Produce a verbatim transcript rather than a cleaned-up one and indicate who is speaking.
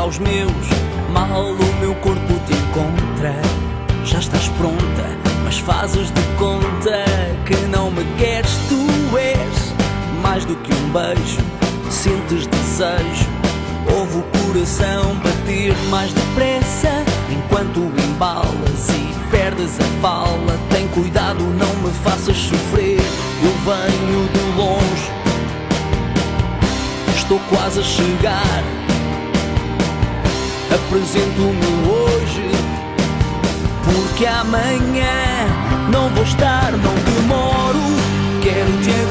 Speaker 1: aos meus, mal o meu corpo te encontra. Já estás pronta, mas fazes de conta que não me queres. Tu és mais do que um beijo, sentes desejo, ouve o coração bater mais depressa enquanto embalas e perdes a fala. Tem cuidado, não me faças sofrer, eu venho de longe, estou quase a chegar. Apresento-me hoje, porque amanhã não vou estar, não demoro. Quero te